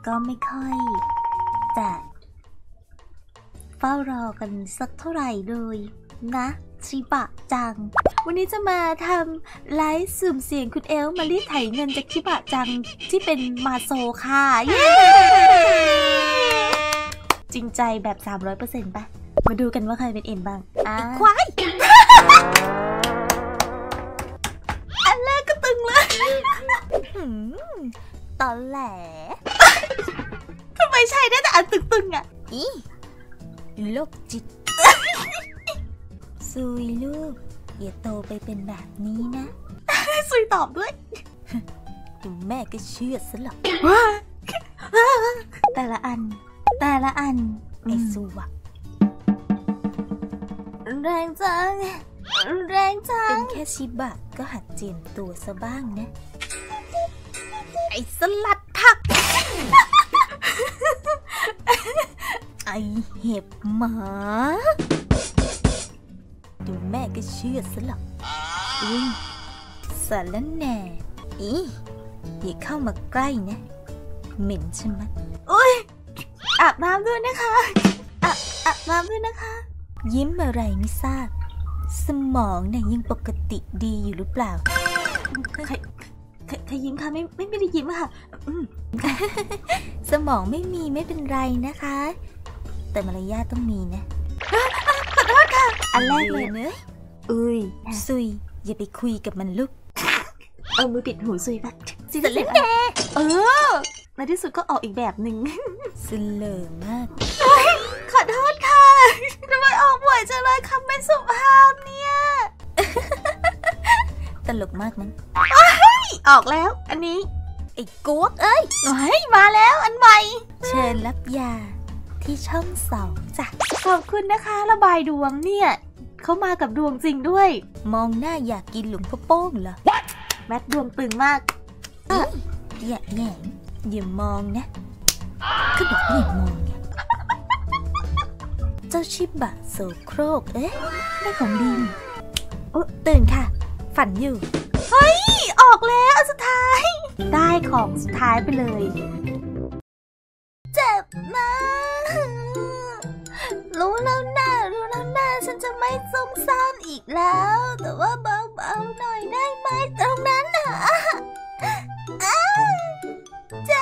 ก็ไม่ค่อยจะเฝ้ารอกันสักเท่าไหร่เลยนะชิบะจังวันนี้จะมาทำไลฟ์สุ่มเสียงคุณเอลมารีดไถเงินจากชิบะจังที่เป็นมาโซค่ะเย้จริงใจแบบ 300% ป่ะมาดูกันว่าใครเป็นเอ็นบ้างควายอันแรกก็ตึงเลยตอนแหลทำไมใช่ได้แต่อันตึงๆอ่ะโรคจิตซุยลูกอย่าโตไปเป็นแบบนี้นะซุยตอบด้วยแม่ก็เชื่อซะหรอกแต่ละอันไอ้ซูวะแรงจังเป็นแค่ชิบะก็หัดเจียมตัวซะบ้างนะไอ้สลัดผักไอ้เห็บหมาดูแม่ก็เชื่อซะหรอกสารแหน่อย่าเข้ามาใกล้นะเหม็นใช่ไหมอาบน้ำด้วยนะคะอาบน้ำด้วยนะคะยิ้มอะไรไม่ทราบสมองเนี่ยยังปกติดีอยู่หรือเปล่าใครยิ้มคะไม่ได้ยิ้มค่ะสมองไม่มีไม่เป็นไรนะคะแต่มารยาทต้องมีนะขอโทษค่ะอันแรกเลยเนอะซุยอย่าไปคุยกับมันลูกเอามือปิดหูซุยปะสิจะเล่นแกในที่สุดก็ออกอีกแบบหนึ่งสเลอมากขอโทษค่ะทำไมออกบ่อยจังเลยคำไม่สุภาพเนี่ยตลกมากมั้งออกแล้วอันนี้ไอ้ก๊วกมาแล้วอันใหม่เชิญรับยาที่ช่อง2จ้ะขอบคุณนะคะระบายดวงเนี่ยเขามากับดวงจริงด้วยมองหน้าอยากกินหลวงพ่อโป้งเหรอแมทดวงตึงมากอย่าแหงอย่ามองนะก็บอกอย่ามองไงเจ้าชิบะโสโครกได้ของดีตื่นค่ะฝันอยู่เฮ้ยออกแล้วอันสุดท้ายได้ของสุดท้ายไปเลยเจ็บนะรู้แล้วนะฉันจะไม่ซุ่มซ่ามอีกแล้วแต่ว่าเบาๆหน่อยได้ไหมตรงนั้นน่ะเจ็